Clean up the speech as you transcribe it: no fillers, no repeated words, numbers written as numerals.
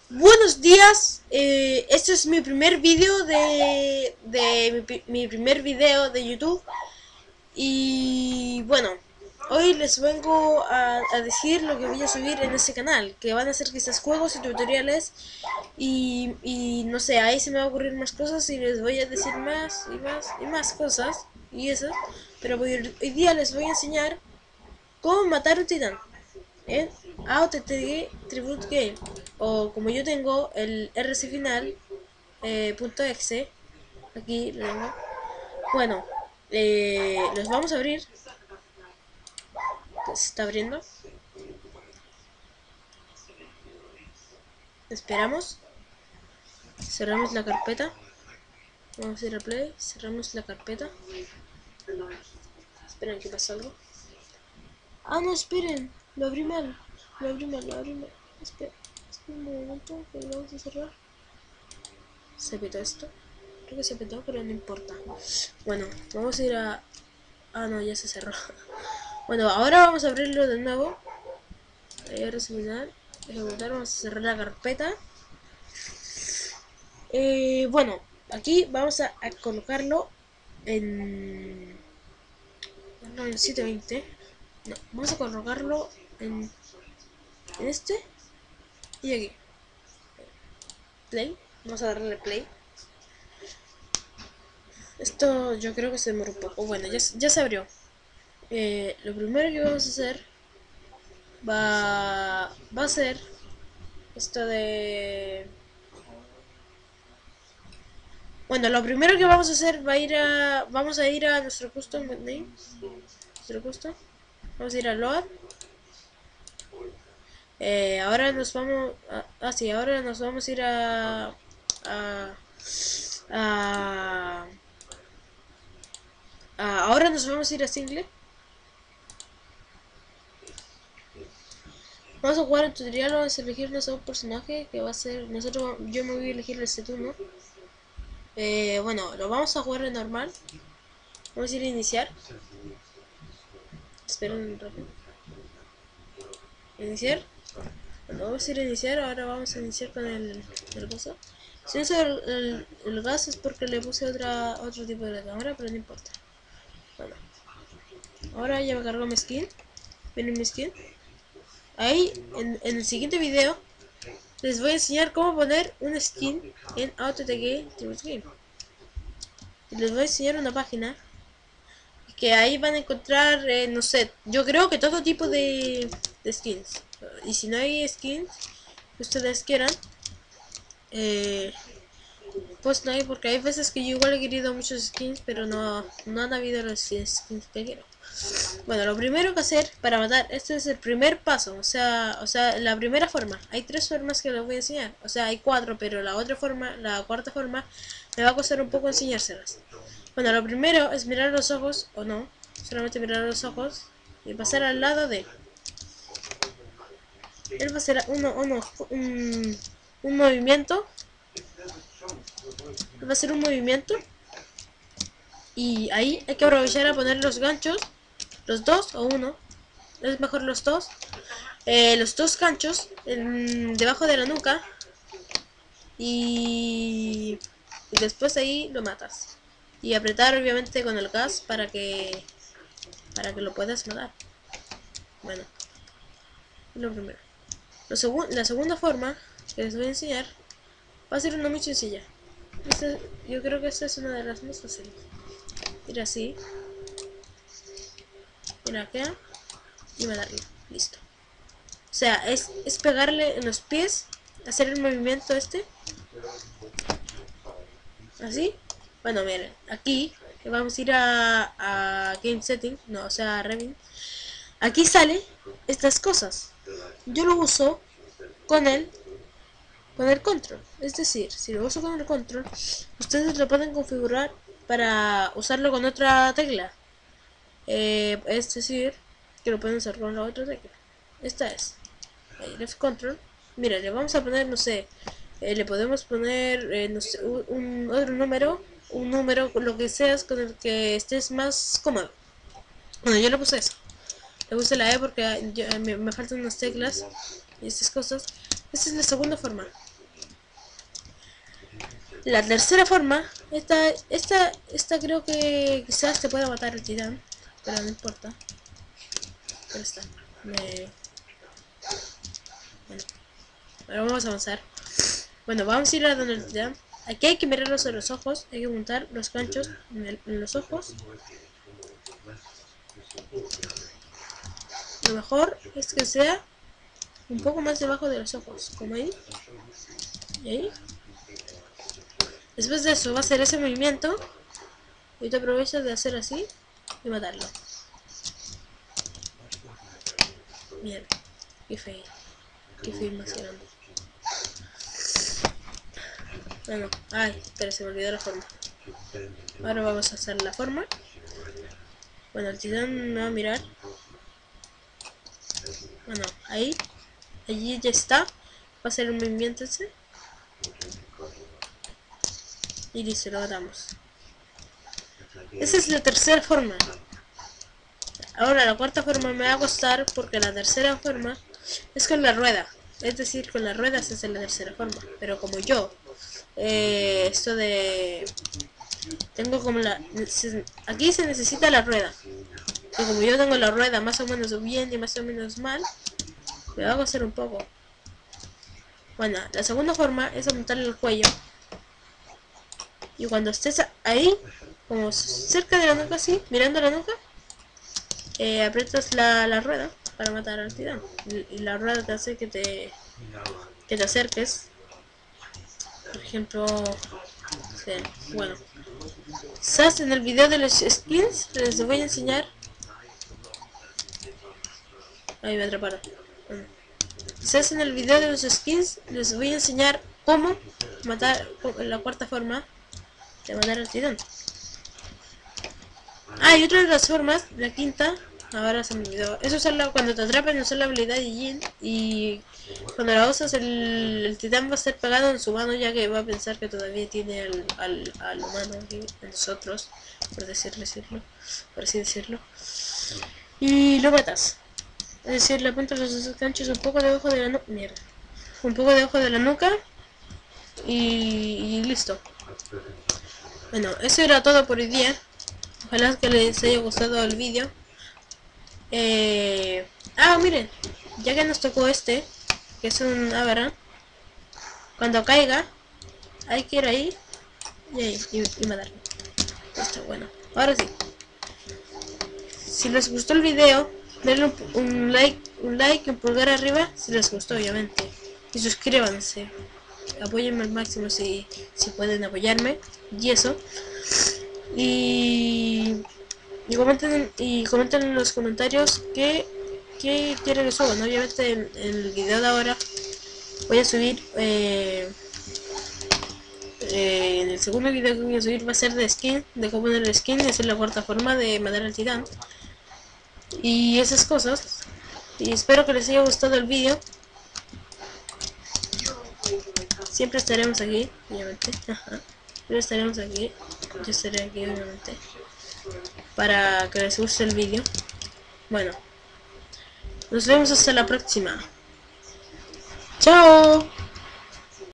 Buenos días, este es mi primer vídeo mi primer video de YouTube. Y bueno, hoy les vengo a decir lo que voy a subir en este canal, que van a ser quizás juegos y tutoriales. Y no sé, ahí se me va a ocurrir más cosas y les voy a decir más y más y más cosas y eso. Pero hoy día les voy a enseñar cómo matar un titán en AOTG Tribute Game, o como yo tengo el RC final .exe. Aquí lo tengo. Bueno, los vamos a abrir. Se está abriendo. Esperamos. Cerramos la carpeta. Vamos a ir a play. Cerramos la carpeta. Esperen que pasa algo. Ah, no, esperen. Lo abrí mal. Lo abrí mal. Esperen un momento que lo vamos a cerrar. Se petó esto. Creo que se petó, pero no importa. Bueno, vamos a ir a... Ah, no, ya se cerró. Bueno, ahora vamos a abrirlo de nuevo. Reseñar, ejecutar, vamos a cerrar la carpeta. Bueno, aquí vamos a colocarlo en... No, en 720. No, vamos a colocarlo en este y aquí. Play. Vamos a darle play. Esto yo creo que se demora un poco. Bueno, ya se abrió. Lo primero que vamos a hacer va a ser esto de... Bueno, lo primero que vamos a hacer vamos a ir a nuestro custom name, nuestro custom. Vamos a ir a load. Ahora nos vamos sí, ahora nos vamos a ir a, a, ahora nos vamos a ir a single. Vamos a jugar el tutorial, vamos a elegirnos a un personaje que va a ser yo me voy a elegir el Setuno. Bueno, lo vamos a jugar en normal. Vamos a ir a iniciar. Esperen un rato. Iniciar. Bueno, vamos a ir a iniciar. Ahora vamos a iniciar con el coso. Si uso el gas es porque le puse otro tipo de cámara, pero no importa. Bueno, ahora ya me cargó mi skin. Miren mi skin. Ahí, en el siguiente video, les voy a enseñar cómo poner un skin en AutoTG Tribute Game. Y les voy a enseñar una página que ahí van a encontrar, no sé, yo creo que todo tipo de skins. Y si no hay skins que ustedes quieran, pues no hay, porque hay veces que yo igual he querido muchos skins, pero no han habido los skins que quiero. Bueno, lo primero que hacer para matar, este es el primer paso, o sea, la primera forma. Hay tres formas que les voy a enseñar, o sea, hay cuatro, pero la cuarta forma, me va a costar un poco enseñárselas. Bueno, lo primero es mirar los ojos, o no, solamente mirar los ojos y pasar al lado de... Él va a hacer un movimiento. Va a hacer un movimiento. Y ahí hay que aprovechar a poner los ganchos. Los dos o uno. Es mejor los dos. Los dos ganchos debajo de la nuca. Y después ahí lo matas. Y apretar obviamente con el gas para que lo puedas matar. Bueno, lo primero. La segunda forma que les voy a enseñar va a ser una muy sencilla. Yo creo que esta es una de las más fáciles. Ir así. Ir acá. Y matarlo. Listo. O sea, es pegarle en los pies. Hacer el movimiento este. Así. Bueno, miren. Aquí. Vamos a ir a Game Setting. No, o sea, a Revit. Aquí sale estas cosas. Yo lo uso con el control. Es decir, si lo uso con el control, ustedes lo pueden configurar para usarlo con otra tecla. Es decir, que lo pueden usar con la otra tecla. Esta es left control. Mira, le vamos a poner, no sé, le podemos poner, no sé, un otro número, lo que seas con el que estés más cómodo. Bueno, yo le puse eso. Le puse la porque me faltan unas teclas y estas cosas. Esta es la segunda forma. La tercera forma, esta creo que quizás te pueda matar el titán, pero no importa. Pero está. Bueno, ahora vamos a avanzar. Bueno, vamos a ir a donde el titán. Aquí hay que mirarlos a los ojos, hay que montar los ganchos en los ojos. Lo mejor es que sea un poco más debajo de los ojos, como ahí. Y ahí. Después de eso va a hacer ese movimiento. Y te aprovechas de hacer así y matarlo. Mierda, qué feo. Qué feo más grande. Bueno, ay, pero se me olvidó la forma. Ahora vamos a hacer la forma. Bueno, el titán me va a mirar. Bueno, ahí. Allí ya está. Va a hacer un movimiento ese. Y listo, lo matamos. Esa es la tercera forma. Ahora la cuarta forma me va a costar porque la tercera forma es con la rueda. Es decir, con las ruedas es la tercera forma. Pero como yo, esto de... Tengo como la... Aquí se necesita la rueda. Y como yo tengo la rueda más o menos bien y más o menos mal, me va a costar un poco. Bueno, la segunda forma es aumentarle el cuello. Y cuando estés ahí, como cerca de la nuca así, mirando la nuca, aprietas la rueda para matar al titán. Y la rueda te hace que te acerques. Por ejemplo, sí, bueno. Quizás en el video de los skins les voy a enseñar. Ahí me atraparon. Bueno. Quizás en el video de los skins les voy a enseñar cómo matar la cuarta forma de matar al titán. Ah, y otra de las formas, la quinta, ahora se me olvidó. Es usarla cuando te atrapan, usar la habilidad de Jin. Y cuando la usas, el titán va a ser pegado en su mano, ya que va a pensar que todavía tiene al humano aquí, en nosotros, por así decirlo. Y lo matas. Es decir, le apuntas los ganchos un poco debajo de la nuca. Mierda. Un poco debajo de la nuca. Y listo. Bueno, eso era todo por hoy día. Ojalá que les haya gustado el vídeo. Miren, ya que nos tocó este, que es un Aberrant, cuando caiga, hay que ir ahí y matarlo. Está bueno. Ahora sí, si les gustó el video, denle un like y un pulgar arriba si les gustó, obviamente. Y suscríbanse. Apóyenme al máximo si pueden apoyarme. Y eso. Y comenten en los comentarios qué quieren que suban. Obviamente en el video de ahora voy a subir en el segundo video que voy a subir va a ser de skin, de cómo poner el skin y hacer la cuarta forma de matar al titán y esas cosas. Y espero que les haya gustado el vídeo. Siempre estaremos aquí, obviamente. Siempre estaremos aquí. Yo estaré aquí, obviamente, para que les guste el vídeo. Bueno, nos vemos hasta la próxima. ¡Chao!